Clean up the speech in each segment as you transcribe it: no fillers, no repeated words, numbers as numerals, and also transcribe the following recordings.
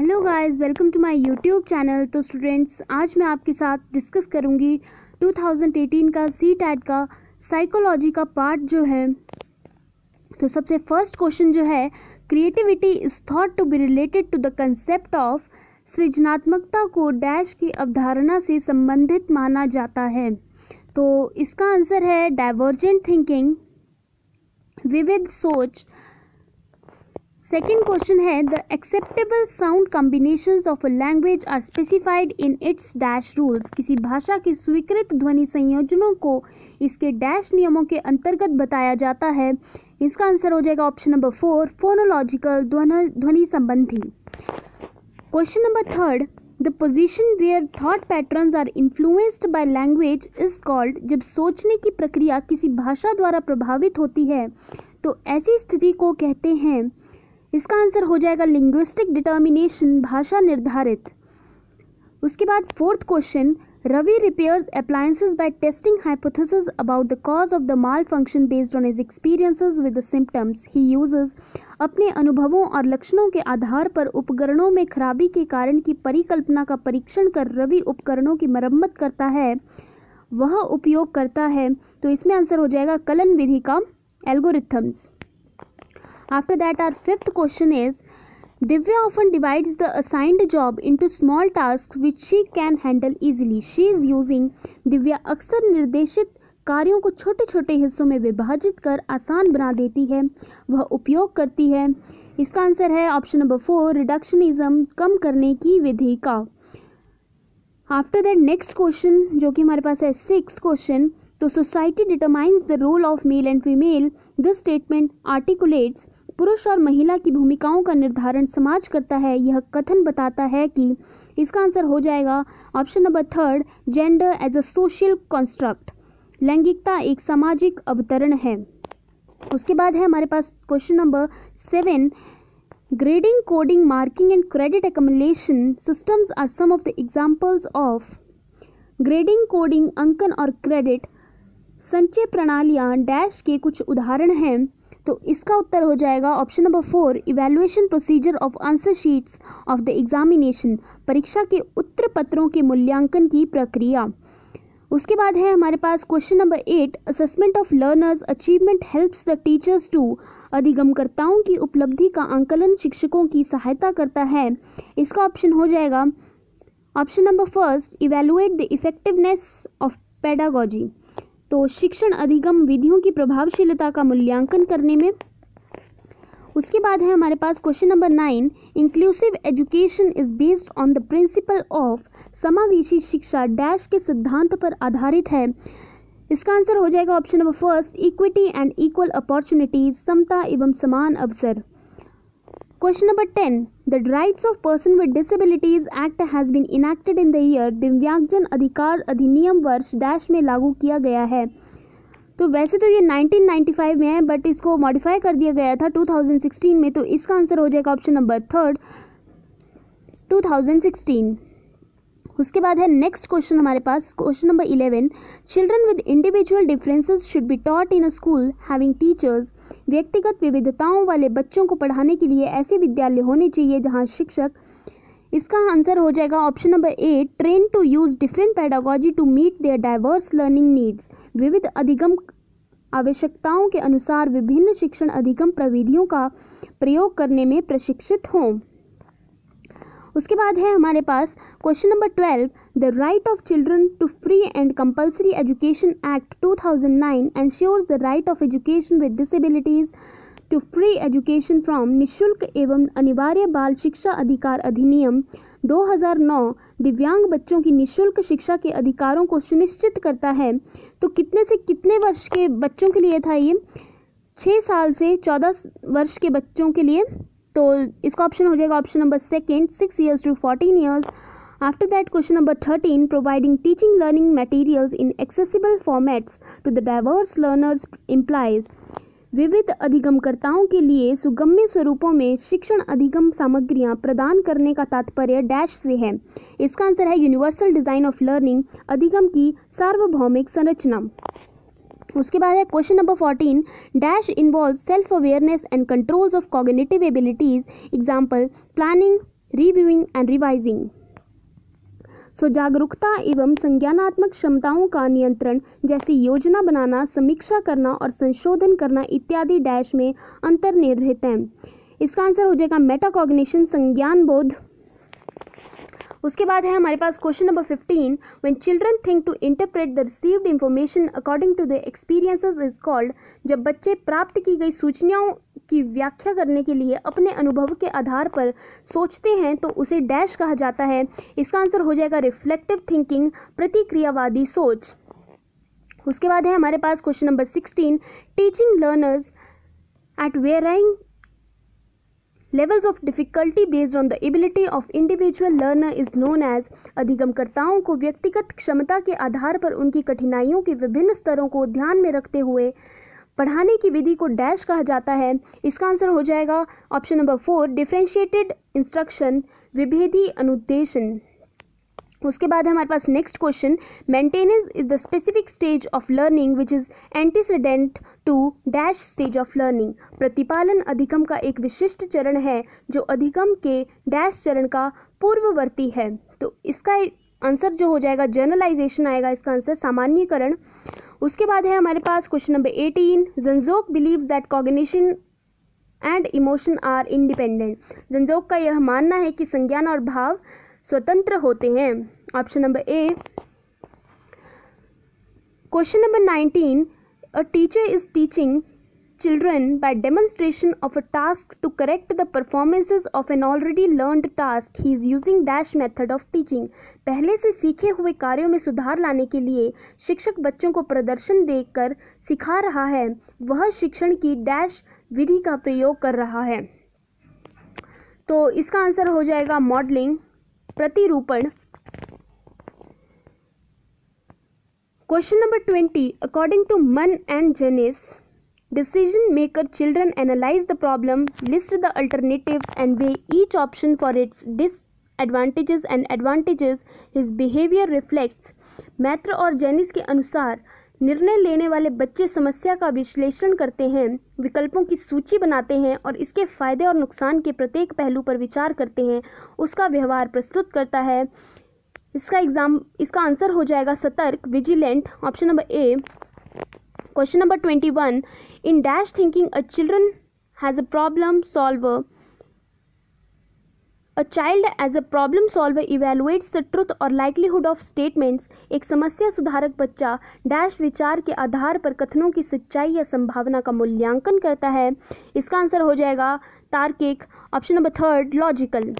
Hello guys, welcome to my YouTube channel. तो students, आज मैं आपके साथ डिस्कस करूंगी 2018 का CTET का साइकोलॉजी का पार्ट जो है। तो सबसे फर्स्ट क्वेश्चन जो है, creativity is thought to be related to the concept of, सृजनात्मकता को डैश की अवधारणा से संबंधित माना जाता है। तो इसका आंसर है डाइवर्जेंट थिंकिंग, विविध सोच। सेकेंड क्वेश्चन है, the acceptable sound combinations of a language are specified in its dash rules. किसी भाषा के स्वीकृत ध्वनि संयोजनों को इसके डैश नियमों के अंतर्गत बताया जाता है। इसका आंसर हो जाएगा ऑप्शन नंबर 4, फोनोलॉजिकल, ध्वनि संबंधी। Question number third, the position where thought patterns are influenced by language is called. जब सोचने की प्रक्रिया किसी भाषा द्वारा प्रभावित होती है तो ऐसी स्थिति को कहते हैं। इसका आंसर हो जाएगा लिंग्विस्टिक डिटर्मिनेशन, भाषा निर्धारित। उसके बाद fourth question, Ravi repairs appliances by testing hypothesis about the cause of the malfunction based on his experiences with the symptoms he uses. अपने अनुभवों और लक्षणों के आधार पर उपकरणों में खराबी के कारण की परिकल्पना का परीक्षण कर रवि उपकरणों की मरम्मत करता है, वह उपयोग करता है। तो इसमें आंसर हो जाएगा कलन विधि का algorithms. After that, our fifth question is, Divya often divides the assigned job into small tasks which she can handle easily. She is using. Divya अक्सर निर्देशित कार्यों को छोटे छोटे हिस्सों में विभाजित कर आसान बना देती है, वह उपयोग करती है। इसका आंसर है ऑप्शन नंबर 4, रिडक्शनिज्म, कम करने की विधि का। आफ्टर दैट नेक्स्ट क्वेश्चन जो कि हमारे पास है 6th क्वेश्चन, तो society determines the role of male and female. This statement articulates. पुरुष और महिला की भूमिकाओं का निर्धारण समाज करता है, यह कथन बताता है कि। इसका आंसर हो जाएगा option number 3, gender as a social construct. लैंगिकता एक सामाजिक अवतरण है। उसके बाद है हमारे पास question number 7, grading, coding, marking and credit accumulation systems are some of the examples of. Grading, coding, अंकन और क्रेडिट संचय प्रणालियां डैश के कुछ उदाहरण हैं। तो इसका उत्तर हो जाएगा option number 4, evaluation procedure of answer sheets of the examination. परीक्षा के उत्तर पत्रों के मूल्यांकन की प्रक्रिया। उसके बाद है हमारे पास question number 8, assessment of learners achievement helps the teachers to. अधिगमकर्ताओं की उपलब्धि का आंकलन शिक्षकों की सहायता करता है। इसका ऑप्शन हो जाएगा option number 1, evaluate the effectiveness of pedagogy. तो शिक्षण अधिगम विधियों की प्रभावशीलता का मूल्यांकन करने में। उसके बाद है हमारे पास question number 9, inclusive education is based on the principle of. समावेशी शिक्षा डैश के सिद्धांत पर आधारित है। इसका आंसर हो जाएगा option number 1, equity and equal opportunities, समता एवं समान अवसर। Question number 10, the rights of person with disabilities act has been enacted in the year. दिव्यांगजन अधिकार अधिनियम वर्ष डैश में लागू किया गया है। तो वैसे तो ये 1995 में है, बट इसको मॉडिफाई कर दिया गया था 2016 में। तो इसका आंसर हो जाएगा ऑप्शन नंबर 3, 2016। उसके बाद है नेक्स्ट क्वेश्चन हमारे पास question number 11, children with individual differences should be taught in a school having teachers. व्यक्तिगत विविधताओं वाले बच्चों को पढ़ाने के लिए ऐसे विद्यालय होने चाहिए जहां शिक्षक। इसका आंसर हो जाएगा option number 8, train to use different pedagogy to meet their diverse learning needs. विविध अधिगम आवश्यकताओं के अनुसार विभिन्न शिक्षण अधिगम प्रविधियों का प्रयोग करने में प्रशिक्षित हों। उसके बाद है हमारे पास question number 12, the right of children to free and compulsory education act 2009 ensures the right of education with disabilities to free education from. निःशुल्क एवं अनिवार्य बाल शिक्षा अधिकार अधिनियम 2009 दिव्यांग बच्चों की निःशुल्क शिक्षा के अधिकारों को सुनिश्चित करता है। तो कितने से कितने वर्ष के बच्चों के लिए था ये? 6 साल से 14 वर्ष के बच्चों के लिए। तो इसका ऑप्शन हो जाएगा option number 2, 6 years to 14 years। After that question number 13, providing teaching learning materials in accessible formats to the diverse learners implies. विविध अधिगमकर्ताओं के लिए सुगम्य स्वरूपों में शिक्षण अधिगम सामग्रियां प्रदान करने का तात्पर्य डैश से है। इसका आंसर है यूनिवर्सल डिजाइन ऑफ लर्निंग, अधिगम की सार्वभौमिक संरचना। उसके बाद है question number 14, dash involve self awareness and controls of cognitive abilities. Example, planning reviewing and revising. सो जागरूकता एवं संज्ञानात्मक क्षमताओं का नियंत्रण जैसे योजना बनाना, समीक्षा करना और संशोधन करना इत्यादि डैश में अंतर्निहित हैं। इसका आंसर हो जाएगा मेटाकॉग्निशन, संज्ञान बोध। उसके बाद है हमारे पास question number 15, when children think to interpret the received information according to the experiences is called. जब बच्चे प्राप्त की गई सूचनाओं की व्याख्या करने के लिए अपने अनुभव के आधार पर सोचते हैं तो उसे डैश कहा जाता है। इसका आंसर हो जाएगा रिफ्लेक्टिव थिंकिंग, प्रतिक्रियावादी सोच। उसके बाद है हमारे पास question number 16, teaching learners at varying levels of difficulty based on the ability of individual learner is known as. अधिगमकर्ताओं को व्यक्तिगत क्षमता के आधार पर उनकी कठिनाइयों के विभिन्न स्तरों को ध्यान में रखते हुए पढ़ाने की विधि को डैश कहा जाता है। इसका आंसर हो जाएगा ऑप्शन नंबर 4, डिफरेंशिएटेड इंस्ट्रक्शन, विभेदी अनुदेशन। उसके बाद हमारे पास next question, maintenance is the specific stage of learning which is antecedent to dash stage of learning. प्रतिपालन अधिगम का एक विशिष्ट चरण है जो अधिगम के डैश चरण का पूर्ववर्ती है। तो इसका आंसर जो हो जाएगा जनरलाइजेशन आएगा, इसका आंसर सामान्यीकरण। उसके बाद है हमारे पास question number 18, Zajonc believes that cognition and emotion are independent. Zajonc का यह मानना है कि संज्ञान और भाव स्वतंत्र होते हैं। Option number A. Question number 19, a teacher is teaching children by demonstration of a task to correct the performances of an already learned task. He is using dash method of teaching. पहले से सीखे हुए कार्यों में सुधार लाने के लिए शिक्षक बच्चों को प्रदर्शन देकर सिखा रहा है। वह शिक्षण की डैश विधि का प्रयोग कर रहा है। तो इसका आंसर हो जाएगा मॉडलिंग, प्रतिरूपण। Question number 20, according to Mann and Janis, decision maker children analyze the problem, list the alternatives and weigh each option for its disadvantages and advantages. His behavior reflects. मैत्र और जेनिस के अनुसार निर्णय लेने वाले बच्चे समस्या का विश्लेषण करते हैं, विकल्पों की सूची बनाते हैं और इसके फायदे और नुकसान के प्रत्येक पहलू पर विचार करते हैं, उसका व्यवहार प्रस्तुत करता है। इसका आंसर हो जाएगा सतर्क, vigilant. Option number A. Question number 21, in dash thinking a children has a problem solver. A child as a problem solver evaluates the truth or likelihood of statements. एक समस्या सुधारक बच्चा डैश विचार के आधार पर कथनों की सच्चाई या संभावना का मूल्यांकन करता है। इसका आंसर हो जाएगा तार्किक। Option number 3, logical.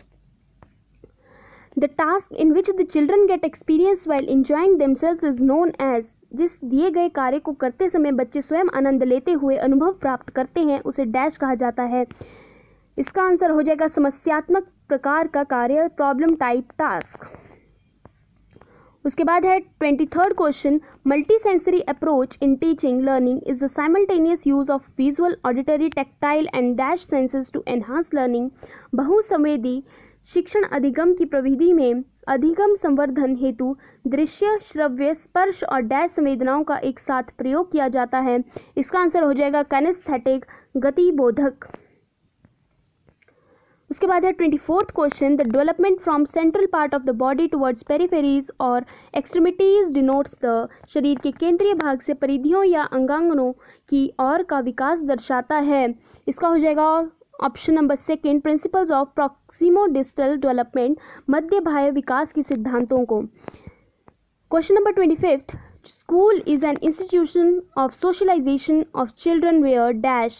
The task in which the children get experience while enjoying themselves is known as। जिस दिए गए कार्य को करते समय बच्चे स्वयं आनंद लेते हुए अनुभव प्राप्त करते हैं उसे डैश कहा जाता है। इसका आंसर हो जाएगा समस्यात्मक प्रकार का कार्य, प्रॉब्लम टाइप टास्क। उसके बाद है 23rd question, multi sensory approach in teaching learning is the simultaneous use of visual, auditory, tactile and dash senses to enhance learning. बहुसंवेदी शिक्षण अधिगम की प्रविधि में अधिगम संवर्धन हेतु दृश्य, श्रव्य, स्पर्श और डैश संवेदनाओं का एक साथ प्रयोग किया जाता है। इसका आंसर हो जाएगा कैनेस्थेटिक, गतिबोधक। उसके बाद है 24th question, the development from central part of the body towards peripheries or extremities denotes the. शरीर के केंद्रीय भाग से परिधियों या अंगांगनों की ओर का विकास दर्शाता है। इसका हो जाएगा option number 2, principles of proximo distal development, मध्य बाह्य विकास के सिद्धांतों को। Question number 25, school is an institution of socialisation of children where dash.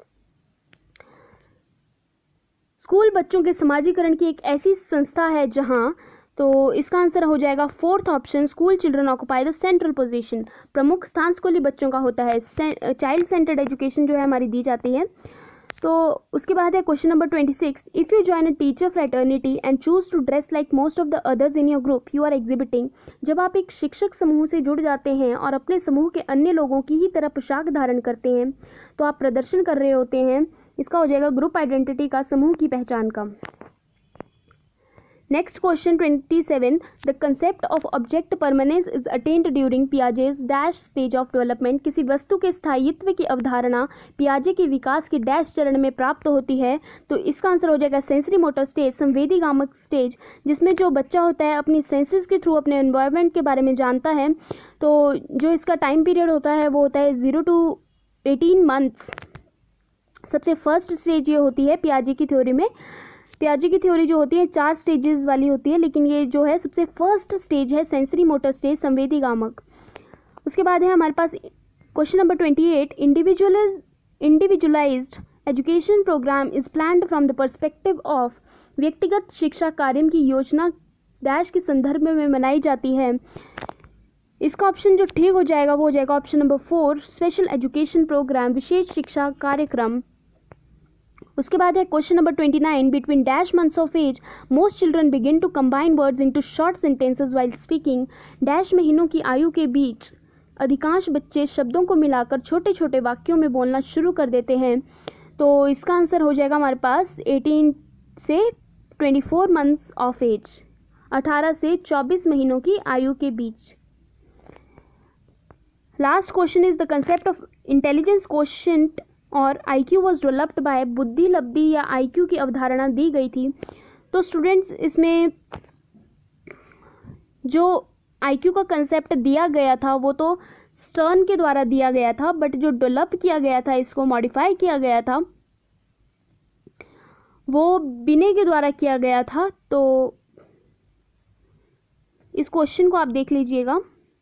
School बच्चों के समाजीकरण की एक ऐसी संस्था है जहां, तो इसका आंसर हो जाएगा 4th option, school children occupy the central position. प्रमुख स्थान स्कूली बच्चों का होता है। चाइल्ड सेंटर्ड एजुकेशन जो है हमारी दी जाती है। तो उसके बाद है question number 26, if you join a teacher fraternity and choose to dress like most of the others in your group you are exhibiting. जब आप एक शिक्षक समूह से जुड़ जाते हैं और अपने समूह के अन्य लोगों की ही तरह पोशाक धारण करते हैं तो आप प्रदर्शन कर रहे होते हैं। इसका हो जाएगा ग्रुप आइडेंटिटी का, समूह की पहचान का। Next question 27, the concept of object permanence is attend during Piaget's dash stage of development. किसी वस्तु के स्थायित्व की अवधारणा पियाजे के विकास के डैश चरण में प्राप्त होती है। तो इसका आंसर हो जाएगा सेंसरी मोटर स्टेज, संवेदी गामक स्टेज, जिसमें जो बच्चा होता है अपनी सेंसेस के थ्रू अपने एनवायरनमेंट के बारे में जानता है। तो जो इसका टाइम पीरियड होता है वो होता है 0 to 18 मंथ्स। सबसे फर्स्ट स्टेज ये होती है पियाजे की थ्योरी में। पियाजे की थ्योरी जो होती है 4 स्टेजेस वाली होती है, लेकिन ये जो है सबसे फर्स्ट स्टेज है सेंसरी मोटर स्टेज, संवेदी गामक। उसके बाद है हमारे पास question number 28, individualised education programme is planned from the perspective of. व्यक्तिगत शिक्षा कार्यक्रम की योजना डैश के संदर्भ में बनाई जाती है। इसका ऑप्शन जो ठीक हो जाएगा वो हो जाएगा option number 4, special education programme, विशेष शिक्षा कार्यक्रम। उसके बाद है question number 29, between dash months of age most children begin to combine words into short sentences while speaking. Dash महीनों की आयु के बीच अधिकांश बच्चे शब्दों को मिलाकर छोटे छोटे वाक्यों में बोलना शुरू कर देते हैं। तो इसका आंसर हो जाएगा हमारे पास 18 से 24 मंथ्स ऑफ एज, 18 से 24 महीनों की आयु के बीच। Last question is the concept of intelligence quotient or IQ was developed by. बुद्धि लब्धि या IQ की अवधारणा दी गई थी। तो स्टूडेंट्स इसमें जो IQ का कंसेप्ट दिया गया था वो तो स्टर्न के द्वारा दिया गया था, बट जो डेवलप किया गया था, इसको मॉडिफाई किया गया था, वो बिने के द्वारा किया गया था। तो इस क्वेश्चन को आप देख लीजिएगा।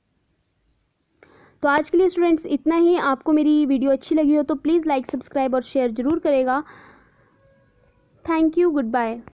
तो आज के लिए स्टूडेंट्स इतना ही। आपको मेरी वीडियो अच्छी लगी हो तो प्लीज़ लाइक, सब्सक्राइब और शेयर ज़रूर करेगा। Thank you, good bye.